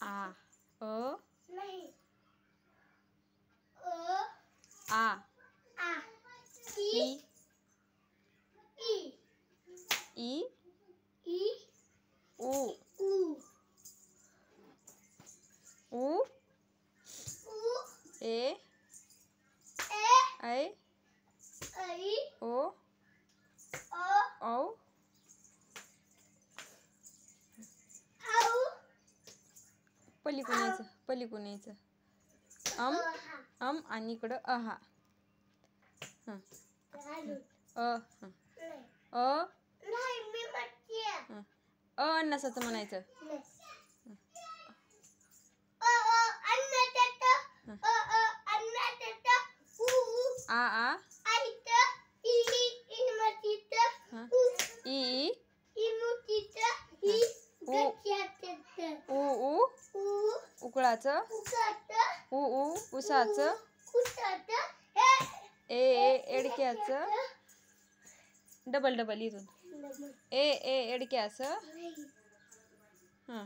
आ अ नहीं आ आ ई ई ई ई उ ऊ उ ऊ ए ऐ ऐ ओ औ औ पलीकडून यायचं अम आणि इकडं अहा हं अ हं अ नहीं मी म्हणते हं अन्नसाचं म्हणायचं आ आ हं ई उ ऊ उकळाचं उ उसाचं ए एडक्याचं डबल इथून ए एडक्याचं हं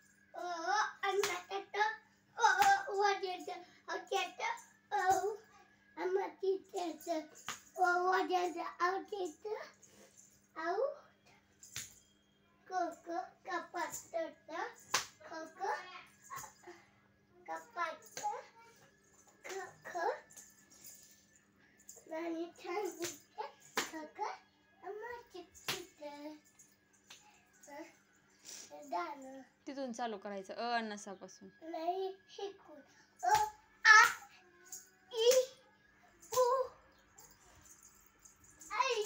तिथून चालू करायचं अन्नसापासून नाही शिकून आ ई उ ऐ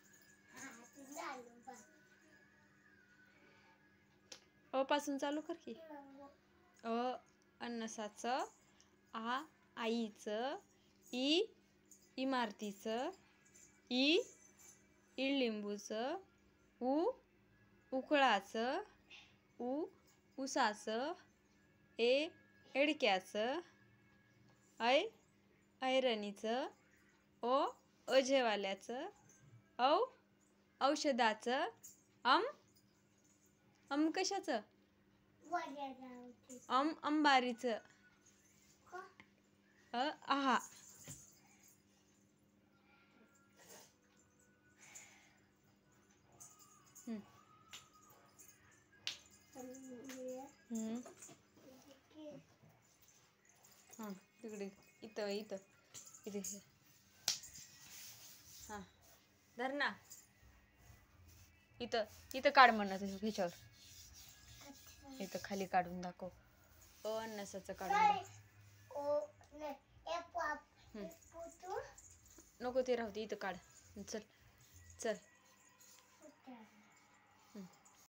अ पासून चालू कर की अ अन्नसाचं आ आईचं ई इमारतीचं ई इडलिंबूचं उ उकळाचं उ उसाचं ए एडक्याचं ऐ ऐरणीचं ओ अजेवाल्याचं औ औषधाचं अम कशाचं अंबारीचं आहा हां तिकडे इथं हां धर ना इथं काढ म्हणत ह्याच्यावर इथं खाली काढून दाखव अन्नसाचं काढून नको ते राहू दे इथं काढ चल